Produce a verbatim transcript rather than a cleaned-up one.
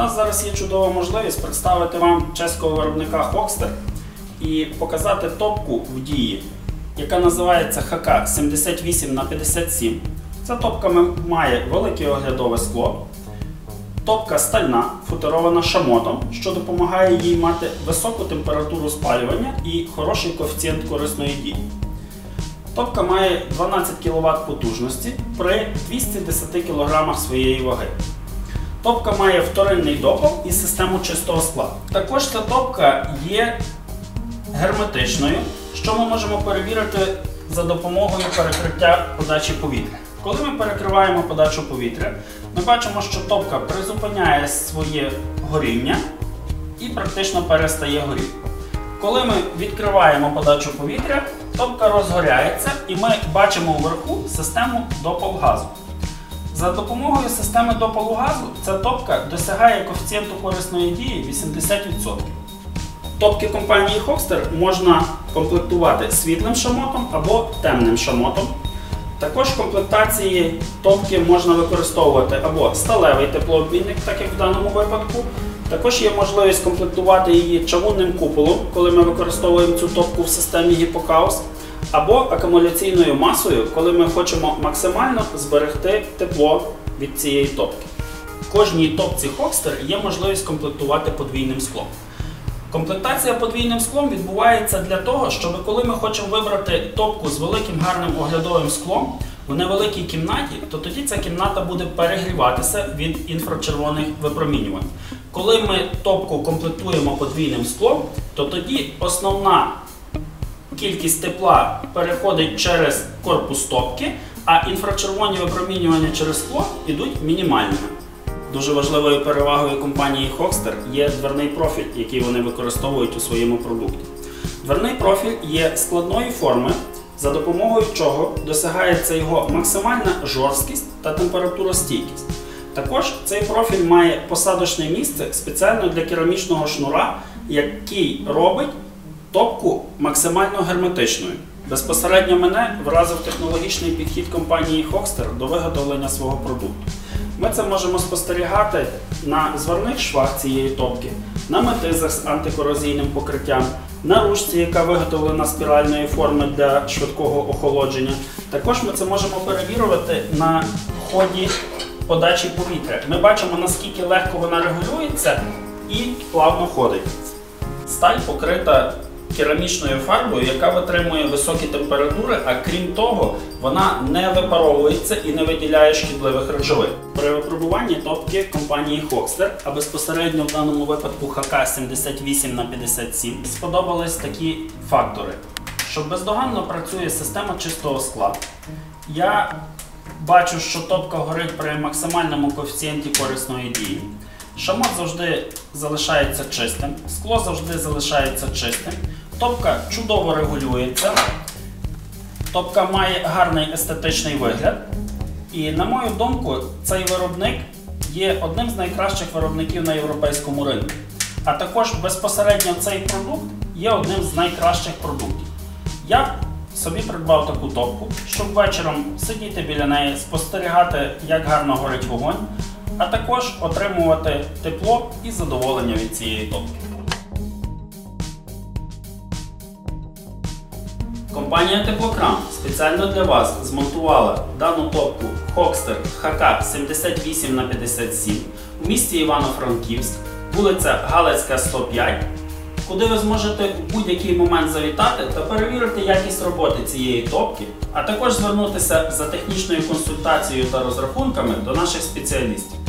нас зараз є чудова можливість представити вам чеського виробника Хокстер і показати топку в дії, яка називається ха ка сімдесят вісім на п'ятдесят сім. Ця топка має велике оглядове скло. Топка стальна, футерована шамотом, що допомагає їй мати високу температуру спалювання і хороший коефіцієнт корисної дії. Топка має дванадцять кіловат потужності при двохстах десяти кілограмах своєї ваги. Топка має вторинний допал і систему чистого скла. Також ця топка є герметичною, що ми можемо перевірити за допомогою перекриття подачі повітря. Коли ми перекриваємо подачу повітря, ми бачимо, що топка призупиняє своє горіння і практично перестає горіти. Коли ми відкриваємо подачу повітря, топка розгоряється і ми бачимо вверху систему допал газу. За допомогою системи допалу газу ця топка досягає коефіцієнту корисної дії вісімдесят відсотків. Топки компанії Хокстер можна комплектувати світлим шамотом або темним шамотом. Також в комплектації топки можна використовувати або сталевий теплообмінник, так як в даному випадку. Також є можливість комплектувати її чавунним куполом, коли ми використовуємо цю топку в системі Гіпокаус, або акумуляційною масою, коли ми хочемо максимально зберегти тепло від цієї топки. В кожній топці Хокстер є можливість комплектувати подвійним склом. Комплектація подвійним склом відбувається для того, щоб коли ми хочемо вибрати топку з великим гарним оглядовим склом в невеликій кімнаті, то тоді ця кімната буде перегріватися від інфрачервоних випромінювань. Коли ми топку комплектуємо подвійним склом, то тоді основна кількість тепла переходить через корпус топки, а інфрачервоні випромінювання через скло йдуть мінімальними. Дуже важливою перевагою компанії Хокстер є дверний профіль, який вони використовують у своєму продукті. Дверний профіль є складної форми, за допомогою чого досягається його максимальна жорсткість та температуростійкість. Також цей профіль має посадочне місце спеціально для керамічного шнура, який робить топку максимально герметичною. Безпосередньо мене вразив технологічний підхід компанії Хокстер до виготовлення свого продукту. Ми це можемо спостерігати на зварних швах цієї топки, на метизах з антикорозійним покриттям, на ручці, яка виготовлена спіральної форми для швидкого охолодження. Також ми це можемо перевірювати на ході подачі повітря. Ми бачимо, наскільки легко вона регулюється і плавно ходить. Сталь покрита керамічною фарбою, яка витримує високі температури, а крім того, вона не випаровується і не виділяє шкідливих речовин. При випробуванні топки компанії Хокстер, а безпосередньо в даному випадку ха ка сімдесят вісім на п'ятдесят сім, сподобались такі фактори. Що бездоганно працює система чистого скла. Я бачу, що топка горить при максимальному коефіцієнті корисної дії. Шамот завжди залишається чистим, скло завжди залишається чистим. Топка чудово регулюється, топка має гарний естетичний вигляд. І, на мою думку, цей виробник є одним з найкращих виробників на європейському ринку. А також безпосередньо цей продукт є одним з найкращих продуктів. Я собі придбав таку топку, щоб вечором сидіти біля неї, спостерігати, як гарно горить вогонь, а також отримувати тепло і задоволення від цієї топки. Компанія Теплокран спеціально для вас змонтувала дану топку Хокстер ха ка сімдесят вісім на п'ятдесят сім у місті Івано-Франківськ, вулиця Галицька, сто п'ять, куди ви зможете у будь-який момент завітати та перевірити якість роботи цієї топки, а також звернутися за технічною консультацією та розрахунками до наших спеціалістів.